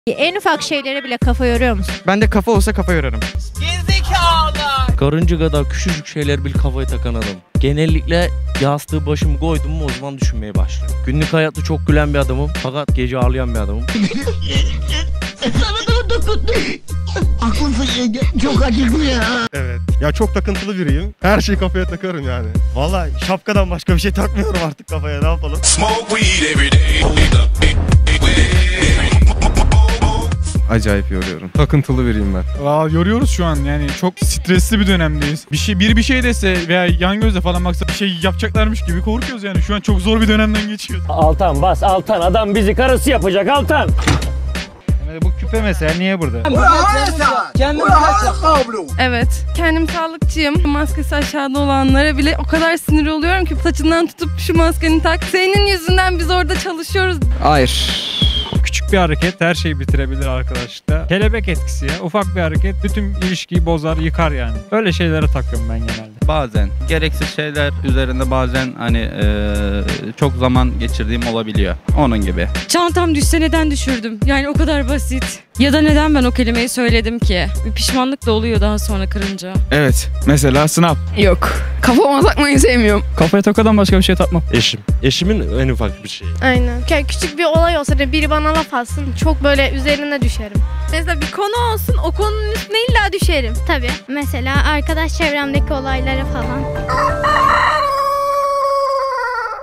En ufak şeylere bile kafa yoruyor musun? Ben de kafa olsa kafa yorarım. Gerizekalı. Karınca kadar küçücük şeyler bil kafayı takan adam. Genellikle yastığı başımı koydum mu o zaman düşünmeye başlıyorum. Günlük hayatta çok gülen bir adamım fakat gece ağlayan bir adamım. Sana da dokundum. Aklımsın yenge. Çok acıklı ya. Evet. Ya çok takıntılı biriyim. Her şeyi kafaya takarım yani. Vallahi şapkadan başka bir şey takmıyorum artık kafaya. Ne yapalım? Acayip yoruyorum. Takıntılı biriyim ben. Yoruyoruz şu an yani çok stresli bir dönemdeyiz. Bir şey dese veya yan gözle falan baksa bir şey yapacaklarmış gibi korkuyoruz yani. Şu an çok zor bir dönemden geçiyoruz. Altan bas Altan, adam bizi karısı yapacak Altan. Bu küpe mesela niye burada? Evet. Kendim sağlıkçıyım. Maskesi aşağıda olanlara bile o kadar sinir oluyorum ki saçından tutup şu maskeni tak. Senin yüzünden biz orada çalışıyoruz. Hayır. Küçük bir hareket her şeyi bitirebilir arkadaşlar. Kelebek etkisi ya. Ufak bir hareket bütün ilişkiyi bozar, yıkar yani. Öyle şeylere takıyorum ben genelde. Bazen gereksiz şeyler üzerinde bazen hani çok zaman geçirdiğim olabiliyor. Onun gibi. Çantam düşse neden düşürdüm? Yani o kadar basit. Ya da neden ben o kelimeyi söyledim ki? Bir pişmanlık da oluyor daha sonra kırınca. Evet. Mesela sınav. Yok. Kafama takmayı sevmiyorum. Kafaya tokadan başka bir şey takmam. Eşim. Eşimin en ufak bir şeyi. Aynen. Küçük bir olay olsa da biri bana laf atsın çok böyle üzerine düşerim. Mesela bir konu olsun o konunun üstüne illa düşerim. Tabii. Mesela arkadaş çevremdeki olaylara falan.